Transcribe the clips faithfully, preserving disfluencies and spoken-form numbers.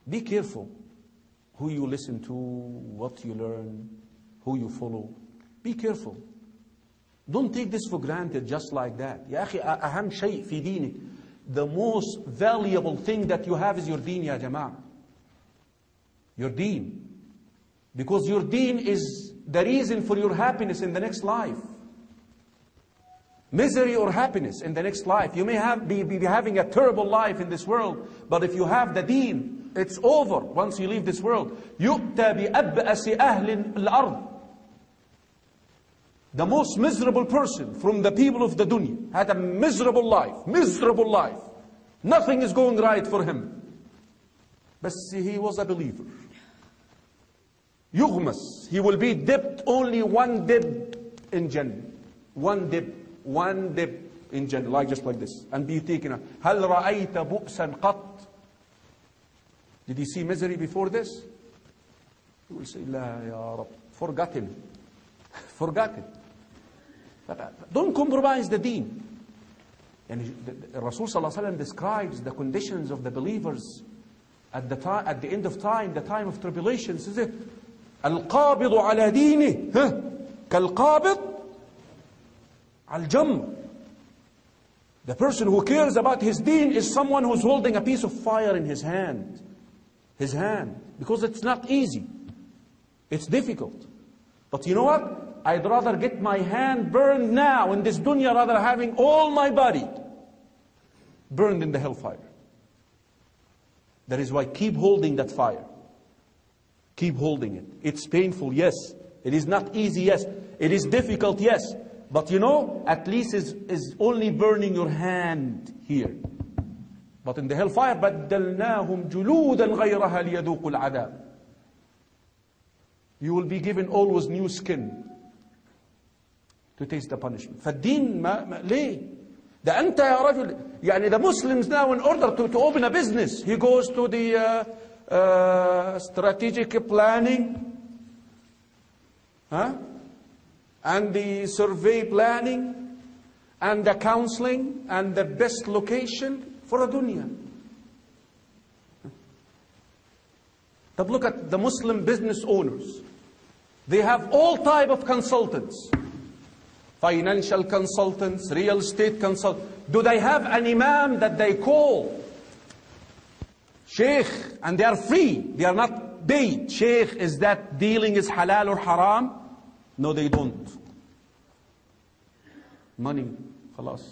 Be careful who you listen to, what you learn, who you follow. Be careful. Don't take this for granted just like that. يا أخي أهم شيء في دينك. The most valuable thing that you have is your deen, يا جماعة. Your deen. Because your deen is the reason for your happiness in the next life. Misery or happiness in the next life. You may have, be, be having a terrible life in this world, but if you have the deen, it's over once you leave this world. يُؤْتَى بِأَبْأَسِ أَهْلِ الْأَرْضِ. The most miserable person from the people of the dunya had a miserable life, miserable life. Nothing is going right for him. But he was a believer. يغمس. He will be dipped only one dip in Jannah. One dip. One dip in Jannah. Like just like this. And be taken out. هل رأيت بؤسا قط? Did he see misery before this? He will say, لا يا رب. Forgotten. Forgotten. Don't compromise the deen. And the Rasul sallallahu alaihi wasallam describes the conditions of the believers at the time, at the end of time, the time of tribulation. He says, القابض على دينه كالقابض على الجمر. The person who cares about his deen is someone who's holding a piece of fire in his hand. His hand. Because it's not easy. It's difficult. But you know what? I'd rather get my hand burned now in this dunya rather than having all my body burned in the hellfire. That is why keep holding that fire. Keep holding it. It's painful, yes. It is not easy, yes. It is difficult, yes. But you know, at least is is only burning your hand here. But in the hellfire, بَدَّلْنَاهُمْ جُلُودًا غَيْرَهَا لِيَذُوقُوا الْعَذَابِ. You will be given always new skin to taste the punishment. فالدين ما, ما ليه؟ ده أنت يا رجل يعني the Muslims now in order to, to open a business, he goes to the uh, uh, strategic planning, huh? And the survey planning, and the counseling, and the best location for a dunya. But look at the Muslim business owners. They have all type of consultants. Financial consultants, real estate consultants. Do they have an imam that they call Sheikh, and they are free? They are not paid. Sheikh, is that dealing is halal or haram? No, they don't. Money, خلاص.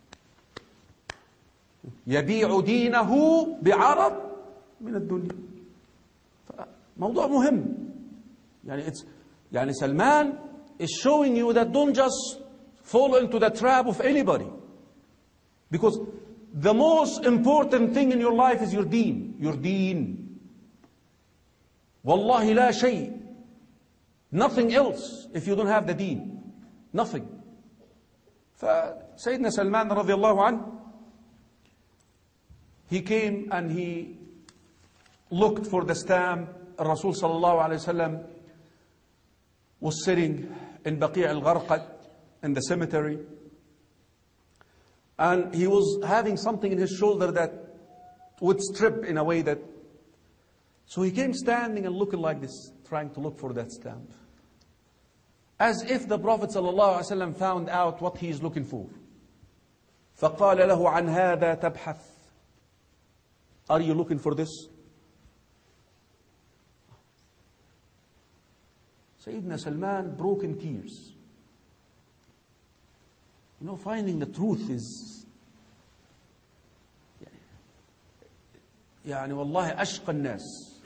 يبيع دينه بعرض من الدنيا. موضوع مهم. يعني it's يعني Salman is showing you that don't just fall into the trap of anybody. Because the most important thing in your life is your deen. Your deen. Wallahi la shay. Nothing else if you don't have the deen. Nothing. فسيدنا Salman رضي الله عنه, he came and he looked for the stamp. Rasul sallallahu alayhi wasallam was sitting in Baqi' al-Gharqad in the cemetery, and he was having something in his shoulder that would strip in a way that, so he came standing and looking like this, trying to look for that stamp, as if the Prophet sallallahu alayhi wasallam found out what he is looking for. فقال له عن هذا تبحث. Are you looking for this? Sayyidina Salman broke in tears. You know, finding the truth is يعني والله أشقى الناس.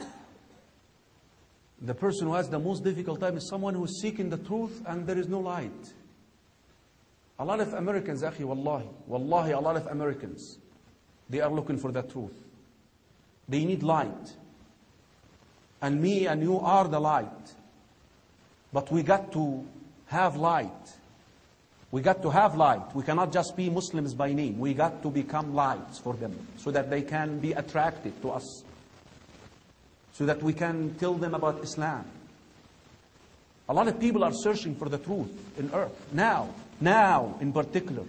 The person who has the most difficult time is someone who is seeking the truth and there is no light. A lot of Americans, أخي والله, wallahi, a lot of Americans, they are looking for the truth. They need light. And me and you are the light. But we got to have light. We got to have light. We cannot just be Muslims by name. We got to become lights for them so that they can be attracted to us. So that we can tell them about Islam. A lot of people are searching for the truth in earth. Now, now in particular.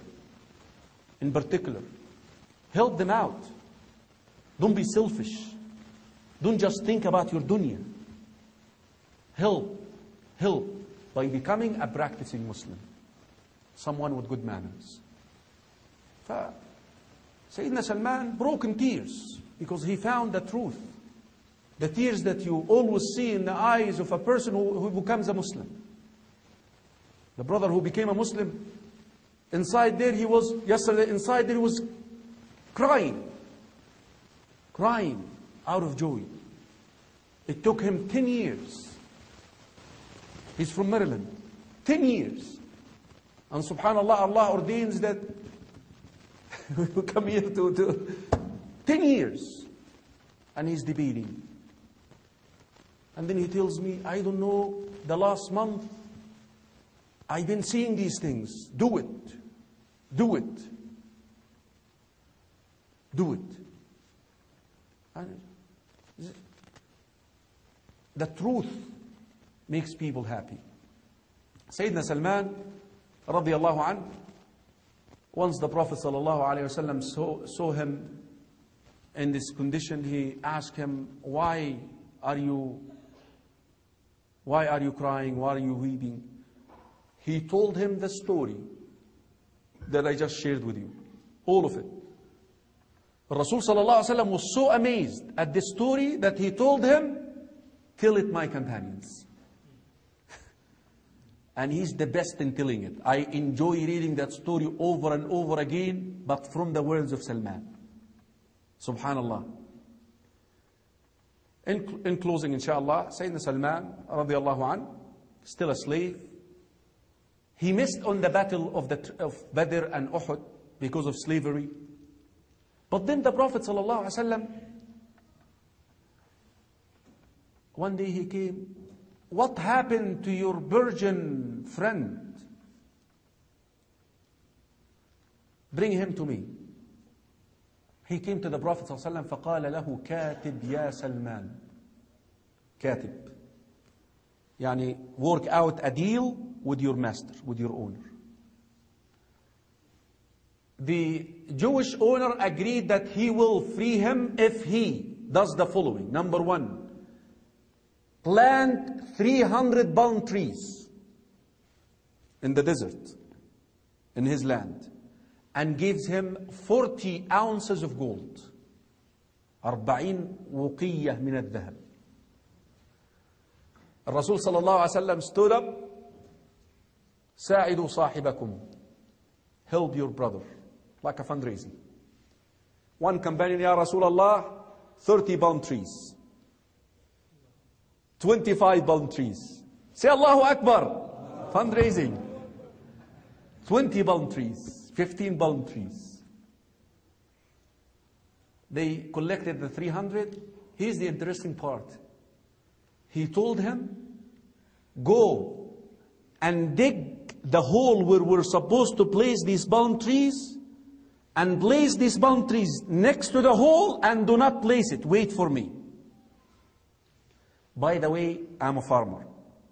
In particular. Help them out. Don't be selfish. Don't just think about your dunya. Help, help by becoming a practicing Muslim. Someone with good manners. Fa Sayyidina Salman broke in tears because he found the truth. The tears that you always see in the eyes of a person who, who becomes a Muslim. The brother who became a Muslim, inside there he was, yesterday inside there he was crying. Crying out of joy. It took him ten years. He's from Maryland. Ten years. And subhanallah, Allah ordains that we come here to, to ten years. And he's debating. And then he tells me, I don't know, the last month, I've been seeing these things. Do it. Do it. Do it. And the truth makes people happy. Sayyidina Salman, radiyallahu anhu, once the Prophet sallallahu alayhi wasallam saw, saw him in this condition, he asked him, why are you, why are you crying? Why are you weeping? He told him the story that I just shared with you. All of it. Rasul sallallahu alaihi wasallam was so amazed at the story that he told him, tell it my companions. And he's the best in telling it. I enjoy reading that story over and over again, but from the words of Salman. Subhanallah. In, in closing, inshallah, Sayyidina Salman, radiallahu an, still a slave. He missed on the battle of, the, of Badr and Uhud because of slavery. But then the Prophet sallallahu alaihi wasallam, one day he came, what happened to your virgin friend? Bring him to me. He came to the Prophet sallallahu alaihi wasallam, فقال له كاتب يا سلمان. كاتب. يعني work out a deal with your master, with your owner. The Jewish owner agreed that he will free him if he does the following. Number one, plant three hundred palm trees in the desert, in his land, and gives him forty ounces of gold. أربعين وقية من الذهب. الرسول صلى الله عليه وسلم stood up, ساعدوا صاحبكم, help your brother, like a fundraising. One companion, Ya Rasulullah, thirty palm trees, twenty-five palm trees. Say Allahu Akbar, fundraising. twenty palm trees, fifteen palm trees. They collected the three hundred. Here's the interesting part. He told him, go and dig the hole where we're supposed to place these palm trees, and place these palm trees next to the hole, and do not place it. Wait for me. By the way, I'm a farmer.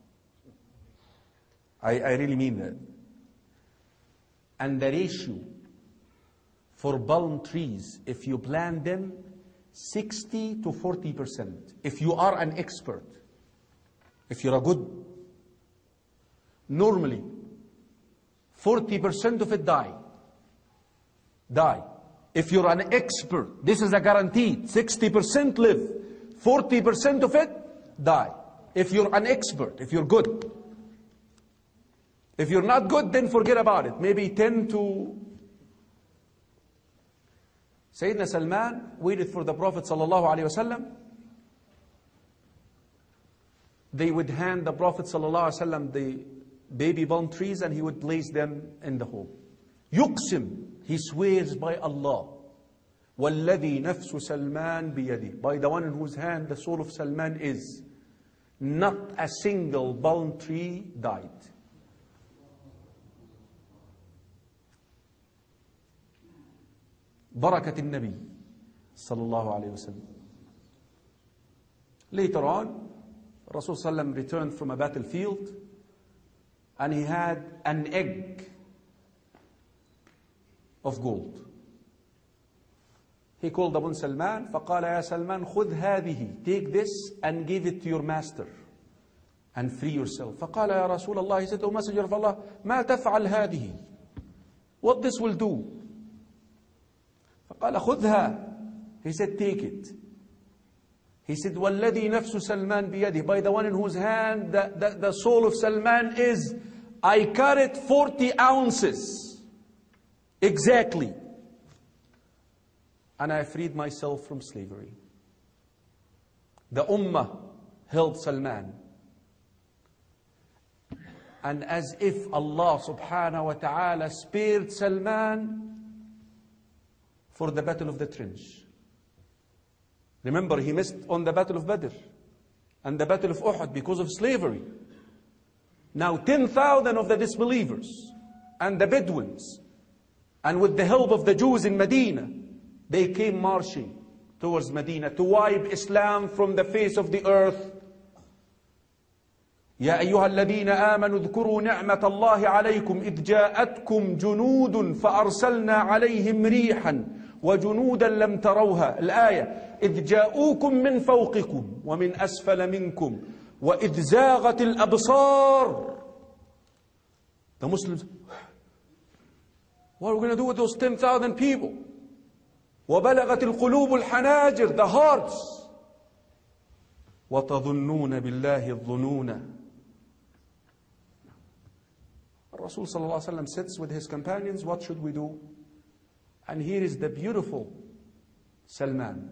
I, I really mean that. And the ratio for palm trees, if you plant them, sixty to forty percent. If you are an expert, if you're a good, normally, forty percent of it die. Die. If you're an expert, this is a guaranteed, sixty percent live, forty percent of it die. If you're an expert, if you're good. If you're not good, then forget about it. Maybe ten to... Sayyidina Salman waited for the Prophet sallallahu alaihi wasallam. They would hand the Prophet sallallahu alaihi wasallam the baby palm trees, and he would place them in the hole. Yuqsim, he swears by Allah. وَالَّذِي نَفْسُ سَلْمَانْ بِيَدِهِ, by the one in whose hand the soul of Salman is, not a single palm tree died. Barakat al-Nabi sallallahu alayhi wa sallam. Later on, Rasul sallam returned from a battlefield, and he had an egg of gold. He called upon Salman, فقال يا سلمان خذ هذه, take this and give it to your master and free yourself. فقال يا رسول الله, he said, O Messenger of Allah, ما تفعل هذه? What this will do? فقال خذها. He said, take it. He said, والذي نفس سلمان بيده, by the one in whose hand the, the, the soul of Salman is, I carried forty ounces exactly, and I freed myself from slavery. The Ummah held Salman, and as if Allah subhanahu wa ta'ala spared Salman for the battle of the trench. Remember, he missed on the battle of Badr and the battle of Uhud because of slavery. Now ten thousand of the disbelievers and the Bedouins, and with the help of the Jews in Medina, they came marching towards Medina to wipe Islam from the face of the earth. يا أيها الذين آمنوا اذكروا نعمة الله عليكم إذ جاءتكم جنود فأرسلنا عليهم ريحا وجنودا لم تروها. الآية إذ جاءوكم من فوقكم ومن أسفل منكم وإذ زاغت الأبصار. The Muslims, what are we going to do with those ten thousand people? وبلغت القلوب الحناجر, the hearts. وتظنون بالله الظنون. Rasul sallallahu alaihi wasallam sits with his companions, what should we do? And here is the beautiful Salman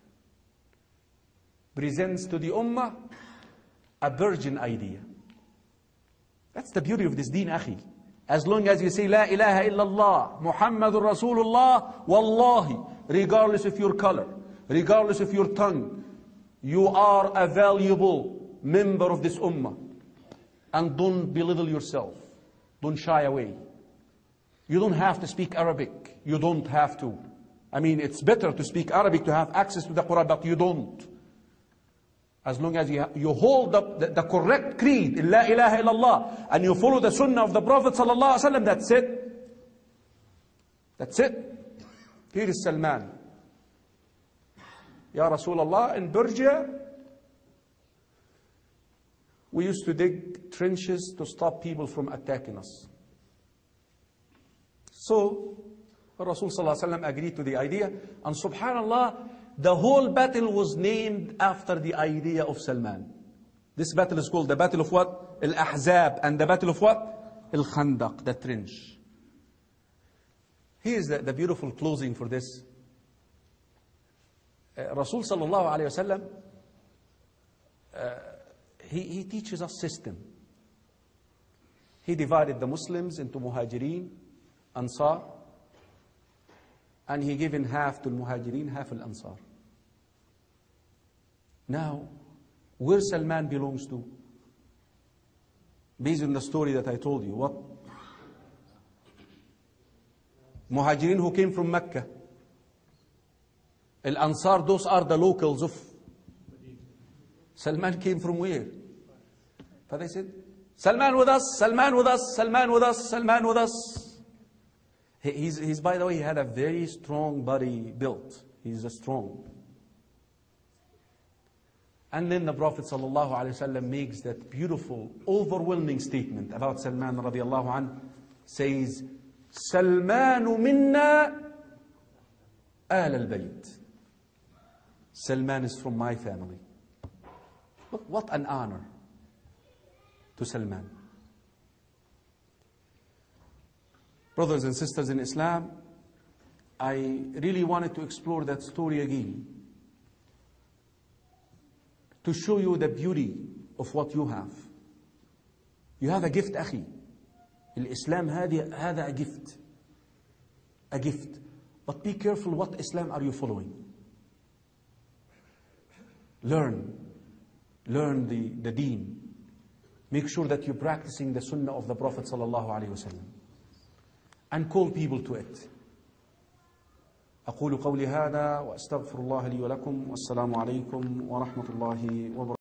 presents to the Ummah a virgin idea. That's the beauty of this deen, akhi. As long as you say La ilaha illallah Muhammadur Rasulullah, wallahi, regardless of your color, regardless of your tongue, you are a valuable member of this Ummah. And don't belittle yourself. Don't shy away. You don't have to speak Arabic. You don't have to. I mean, it's better to speak Arabic to have access to the Quran, but you don't. As long as you, you hold up the, the correct creed, La ilaha illallah, and you follow the sunnah of the Prophet sallallahu alaihi wasallam, that's it. That's it. Here is Salman. Ya Rasulullah, in Persia, we used to dig trenches to stop people from attacking us. So, Rasul sallallahu alaihi wasallam agreed to the idea, and subhanallah, the whole battle was named after the idea of Salman. This battle is called the battle of what? Al-Ahzab, and the battle of what? Al-Khandaq, the trench. Here's the, the beautiful closing for this. Uh, Rasul sallallahu alaihi wasallam, uh, he, he teaches us system. He divided the Muslims into Muhajirin, Ansar, and he given half to Muhajirin, half al Ansar. Now, where Salman belongs to? Based on the story that I told you, what? Muhajirin who came from Mecca. Al Ansar, those are the locals of. Salman came from where? But they said, Salman with us, Salman with us, Salman with us, Salman with us. He, he's, he's, by the way, he had a very strong body built. He's a strong. And then the Prophet sallallahu alaihi wasallam makes that beautiful, overwhelming statement about Salman radiallahu anhu, says, Salmanu minna al al-bayt. Salman is from my family. Look, what an honor to Salman. Brothers and sisters in Islam, I really wanted to explore that story again, to show you the beauty of what you have. You have a gift, akhi. Islam هذا هذا a gift. A gift. But be careful, what Islam are you following? Learn. Learn the, the deen. Make sure that you're practicing the sunnah of the Prophet sallallahu alaihi wasallam. And call people to it. أقول قولي هذا وأستغفر الله لي ولكم والسلام عليكم ورحمة الله وبركاته.